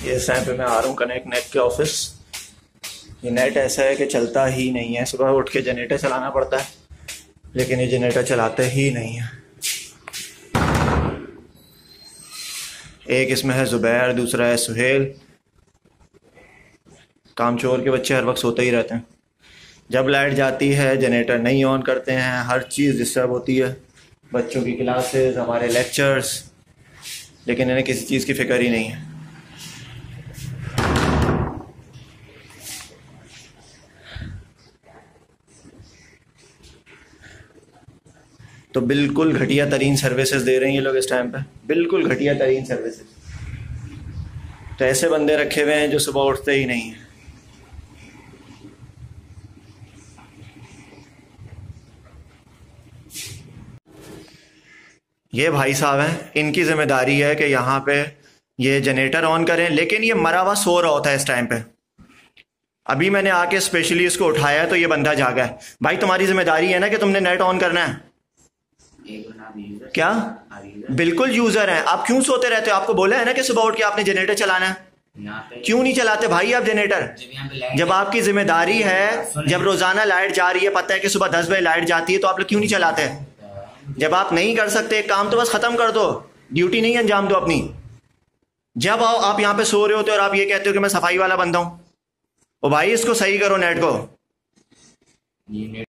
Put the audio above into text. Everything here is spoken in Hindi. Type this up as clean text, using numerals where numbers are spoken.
ये इस टाइम पे मैं आ रहा हूँ कनेक्ट नेट के ऑफिस। ये नेट ऐसा है कि चलता ही नहीं है, सुबह उठ के जनरेटर चलाना पड़ता है, लेकिन ये जनरेटर चलाते ही नहीं है। एक इसमें है ज़ुबैर, दूसरा है सुहेल। कामचोर के बच्चे हर वक्त सोते ही रहते हैं। जब लाइट जाती है जनरेटर नहीं ऑन करते हैं, हर चीज़ डिस्टर्ब होती है, बच्चों की क्लासेस, हमारे लेक्चर्स, लेकिन इन्हें किसी चीज़ की फिक्र ही नहीं है। तो बिल्कुल घटिया तरीन सर्विसेज दे रहे हैं ये लोग इस टाइम पे, बिल्कुल घटिया तरीन सर्विसेज। तो ऐसे बंदे रखे हुए हैं जो सुबह उठते ही नहीं हैं। ये भाई साहब हैं, इनकी जिम्मेदारी है कि यहाँ पे ये जनरेटर ऑन करें, लेकिन ये मरा हुआ सो रहा होता है इस टाइम पे। अभी मैंने आके स्पेशली इसको उठाया तो ये बंदा जागा है। भाई तुम्हारी जिम्मेदारी है ना कि तुमने नेट ऑन करना है। क्या? बिल्कुल यूजर हैं आप, क्यों सोते रहते हो? आपको बोला है ना कि सुबह उठ के आपने जनरेटर चलाना है, क्यों नहीं चलाते भाई आप जनरेटर? जब आपकी जिम्मेदारी है, जब रोजाना लाइट जा रही है, पता है कि सुबह 10 बजे लाइट जाती है, तो आप लोग क्यों नहीं चलाते? जब आप नहीं कर सकते काम तो बस खत्म कर दो, ड्यूटी नहीं अंजाम दो अपनी। जब आप यहाँ पे सो रहे होते हो और आप ये कहते हो कि मैं सफाई वाला बंदा हूं, ओ भाई इसको सही करो नेट को।